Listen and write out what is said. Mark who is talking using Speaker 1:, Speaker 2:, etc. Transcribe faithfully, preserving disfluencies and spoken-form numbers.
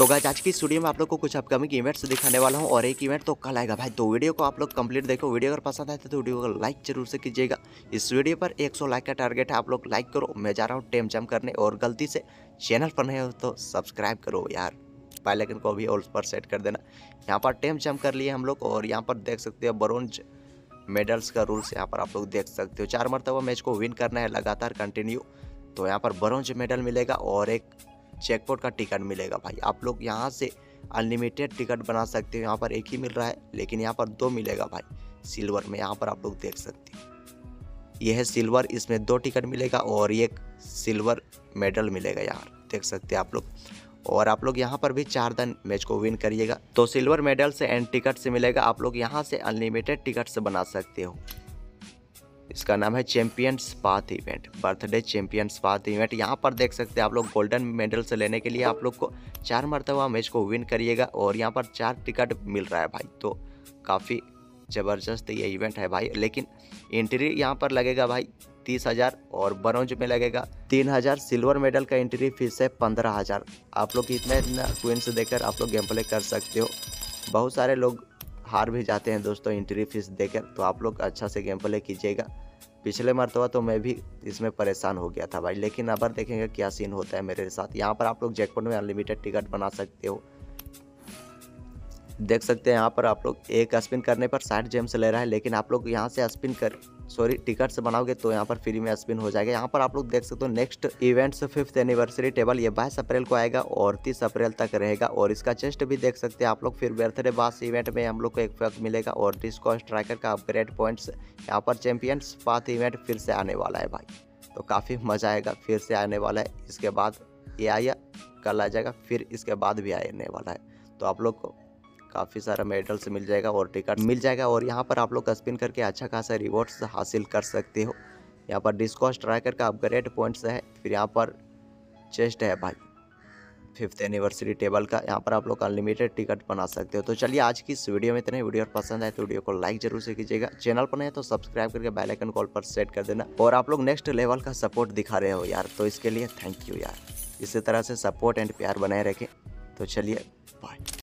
Speaker 1: Guys आज की इस वीडियो में आप लोग को कुछ अपकमिंग इवेंट्स दिखाने वाला हूं और एक इवेंट तो कल आएगा भाई। तो वीडियो को आप लोग कंप्लीट देखो। वीडियो अगर पसंद आए तो वीडियो को लाइक जरूर से कीजिएगा। इस वीडियो पर सौ लाइक का टारगेट है, आप लोग लाइक करो। मैं जा रहा हूं टेम जम करने और गलती से चैनल पर नहीं हो तो सब्सक्राइब करो यार, बेल आइकन को भी ऑल पर सेट कर देना। यहाँ पर टेम जम कर लिए हम लोग और यहाँ पर देख सकते हो ब्रोंज मेडल्स का रूल्स यहाँ पर आप लोग देख सकते हो। चार मरतबा मैच को विन करना है लगातार कंटिन्यू। तो यहाँ पर ब्रोंज मेडल मिलेगा और एक जैकपॉट का टिकट मिलेगा भाई। आप लोग यहाँ से अनलिमिटेड टिकट बना सकते हो। यहाँ पर एक ही मिल रहा है लेकिन यहाँ पर दो मिलेगा भाई सिल्वर में। यहाँ पर आप लोग देख सकते हो यह है सिल्वर, इसमें दो टिकट मिलेगा और एक सिल्वर मेडल मिलेगा यार, देख सकते हैं आप लोग। और आप लोग यहाँ पर भी चार दिन मैच को विन करिएगा तो सिल्वर मेडल से एंड टिकट से मिलेगा। आप लोग यहाँ से अनलिमिटेड टिकट से बना सकते हो। इसका नाम है champions path event, birthday champions path event. यहाँ पर देख सकते हैं आप लोग गोल्डन मेडल से लेने के लिए आप लोग को चार मरतबा मैच को विन करिएगा और यहाँ पर चार टिकट मिल रहा है भाई। तो काफ़ी ज़बरदस्त ये इवेंट है भाई। लेकिन एंट्री यहाँ पर लगेगा भाई तीस हज़ार और ब्रोंज में लगेगा तीन हज़ार। सिल्वर मेडल का एंट्री फीस है पंद्रह हज़ार। आप लोग इतने क्वींस देकर आप लोग गेम प्ले कर सकते हो। बहुत सारे लोग हार भी जाते हैं दोस्तों एंट्री फीस देकर, तो आप लोग अच्छा से गेम प्ले कीजिएगा। पिछले मरतबा तो मैं भी इसमें परेशान हो गया था भाई, लेकिन अब देखेंगे क्या सीन होता है मेरे साथ। यहाँ पर आप लोग जैकपॉट में अनलिमिटेड टिकट बना सकते हो। देख सकते हैं यहाँ पर आप लोग एक स्पिन करने पर साठ जेम्स ले रहा है, लेकिन आप लोग यहाँ से स्पिन कर सॉरी टिकट से बनाओगे तो यहाँ पर फ्री में स्पिन हो जाएगा। यहाँ पर आप लोग देख सकते हो next events fifth anniversary table, ये बाईस अप्रैल को आएगा और तीस अप्रैल तक रहेगा। और इसका चेस्ट भी देख सकते हैं आप लोग। फिर बर्थडे बास इवेंट में हम लोग को एक फैक्ट मिलेगा और डिस्को स्ट्राइकर का अपग्रेड पॉइंट्स। यहाँ पर चैंपियंस पाथ इवेंट फिर से आने वाला है भाई, तो काफ़ी मज़ा आएगा। फिर से आने वाला है, इसके बाद ये आया कल आ जाएगा, फिर इसके बाद भी आने वाला है। तो आप लोग को काफ़ी सारा मेडल्स मिल जाएगा और टिकट मिल जाएगा। और यहाँ पर आप लोग स्पिन करके अच्छा खासा रिवॉर्ड्स हासिल कर सकते हो। यहाँ पर डिस्को स्ट्राइकर का अपग्रेड पॉइंट्स है, फिर यहाँ पर चेस्ट है भाई फिफ्थ एनिवर्सरी टेबल का। यहाँ पर आप लोग अनलिमिटेड टिकट बना सकते हो। तो चलिए आज की इस वीडियो में इतने। वीडियो पसंद आए तो वीडियो को लाइक जरूर से कीजिएगा। चैनल पर नहीं तो सब्सक्राइब करके बेल आइकन कॉल पर सेट कर देना। और आप लोग नेक्स्ट लेवल का सपोर्ट दिखा रहे हो यार, तो इसके लिए थैंक यू यार। इसी तरह से सपोर्ट एंड प्यार बनाए रखें। तो चलिए बाय।